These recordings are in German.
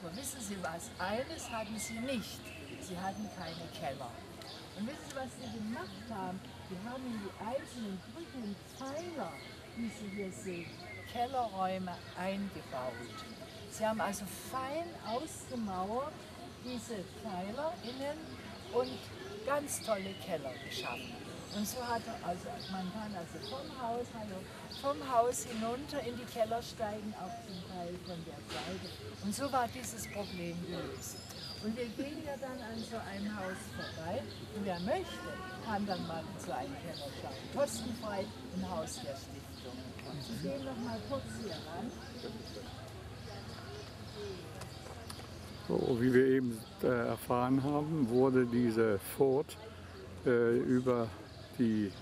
Aber wissen Sie was? Eines hatten sie nicht. Sie hatten keine Keller. Und wissen Sie, was sie gemacht haben? Die haben in die einzelnen Brücken Pfeiler, die Sie hier sehen, Kellerräume eingebaut. Sie haben also fein ausgemauert diese Pfeiler innen und ganz tolle Keller geschaffen. Und so hat er, also man kann also vom Haus hinunter in die Keller steigen, auch zum Teil von der Seite. Und so war dieses Problem gelöst. Und wir gehen ja dann an so einem Haus vorbei. Und wer möchte, kann dann mal in so einen Keller schauen. Kostenfrei im Haus der Stiftung. Sie gehen noch mal kurz hier ran. So, wie wir eben erfahren haben, wurde diese Furt über die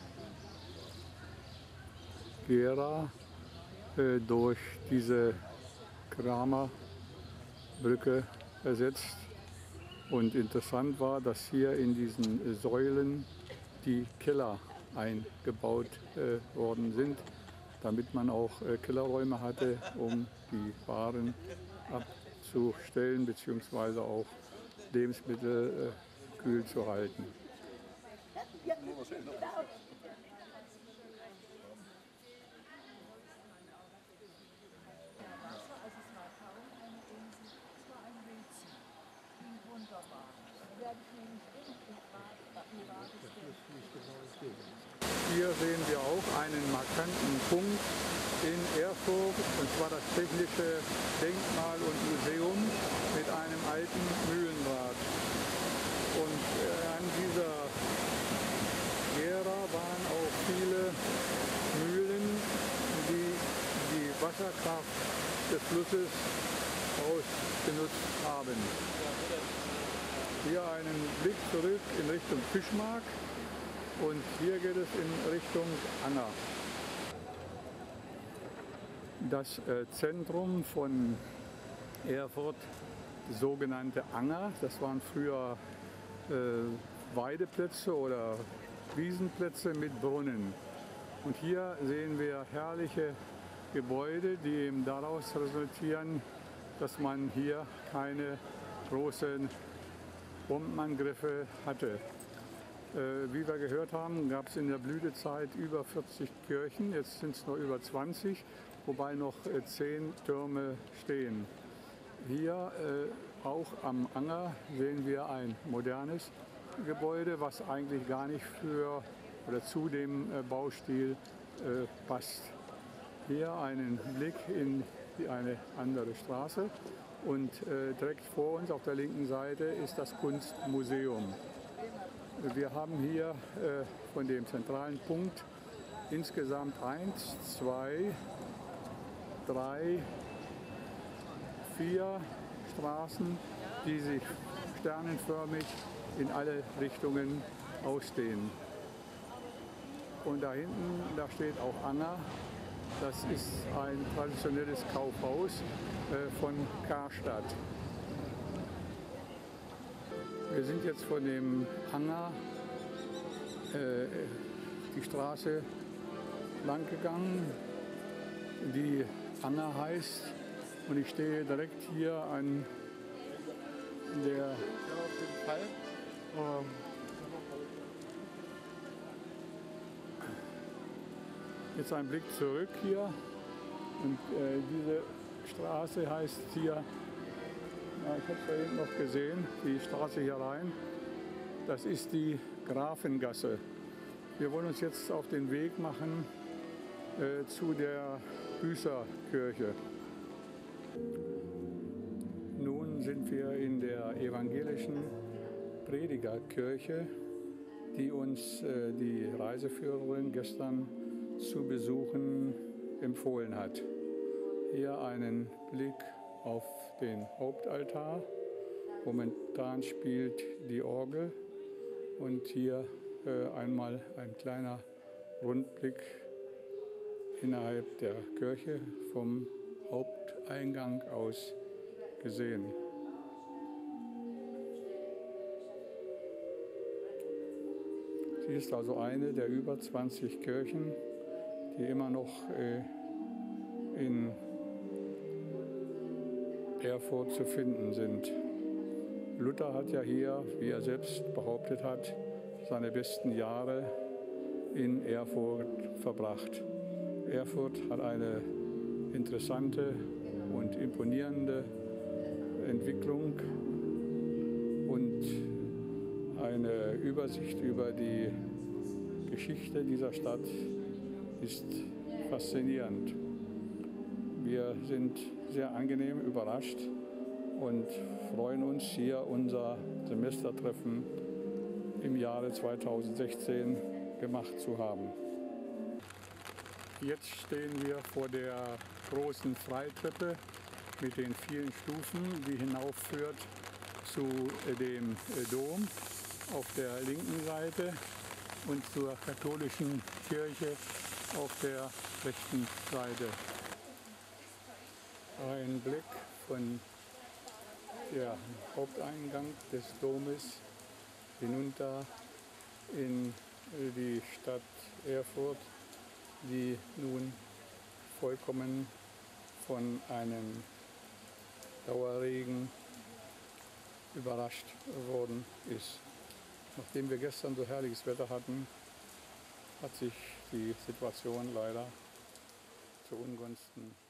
Gera durch diese Kramerbrücke ersetzt. Und interessant war, dass hier in diesen Säulen die Keller eingebaut worden sind, damit man auch Kellerräume hatte, um die Waren abzustellen bzw. auch Lebensmittel kühl zu halten. Hier sehen wir auch einen markanten Punkt in Erfurt, und zwar das Technische Denkmal und Museum mit einem alten Mühlenrad. Und an dieser Gera waren auch viele Mühlen, die die Wasserkraft des Flusses ausgenutzt haben. Hier einen Blick zurück in Richtung Fischmark und hier geht es in Richtung Anger. Das Zentrum von Erfurt, die sogenannte Anger, das waren früher Weideplätze oder Wiesenplätze mit Brunnen. Und hier sehen wir herrliche Gebäude, die eben daraus resultieren, dass man hier keine großen Bombenangriffe hatte. Wie wir gehört haben, gab es in der Blütezeit über 40 Kirchen, jetzt sind es noch über 20, wobei noch 10 Türme stehen. Hier auch am Anger sehen wir ein modernes Gebäude, was eigentlich gar nicht für oder zu dem Baustil passt. Hier einen Blick in eine andere Straße und direkt vor uns auf der linken Seite ist das Kunstmuseum. Wir haben hier von dem zentralen Punkt insgesamt 1, 2, 3, 4 Straßen, die sich sternenförmig in alle Richtungen ausdehnen. Und da hinten, da steht auch Anger. Das ist ein traditionelles Kaufhaus von Karstadt. Wir sind jetzt von dem Anger die Straße lang gegangen, die Anger heißt, und ich stehe direkt hier an der Jetzt ein Blick zurück hier, und diese Straße heißt hier, ich habe es da eben noch gesehen, die Straße hier rein, das ist die Grafengasse. Wir wollen uns jetzt auf den Weg machen zu der Büßerkirche. Nun sind wir in der evangelischen Predigerkirche, die uns die Reiseführerin gestern zu besuchen empfohlen hat. Hier einen Blick auf den Hauptaltar. Momentan spielt die Orgel, und hier einmal ein kleiner Rundblick innerhalb der Kirche vom Haupteingang aus gesehen. Sie ist also eine der über 20 Kirchen, die immer noch in Erfurt zu finden sind. Luther hat ja hier, wie er selbst behauptet hat, seine besten Jahre in Erfurt verbracht. Erfurt hat eine interessante und imponierende Entwicklung und eine Übersicht über die Geschichte dieser Stadt ist faszinierend. Wir sind sehr angenehm überrascht und freuen uns, hier unser Semestertreffen im Jahre 2016 gemacht zu haben. Jetzt stehen wir vor der großen Freitreppe mit den vielen Stufen, die hinaufführt zu dem Dom auf der linken Seite und zur katholischen Kirche auf der rechten Seite. Ein Blick von der Haupteingang des Domes hinunter in die Stadt Erfurt, die nun vollkommen von einem Dauerregen überrascht worden ist. Nachdem wir gestern so herrliches Wetter hatten, hat sich die Situation leider zu Ungunsten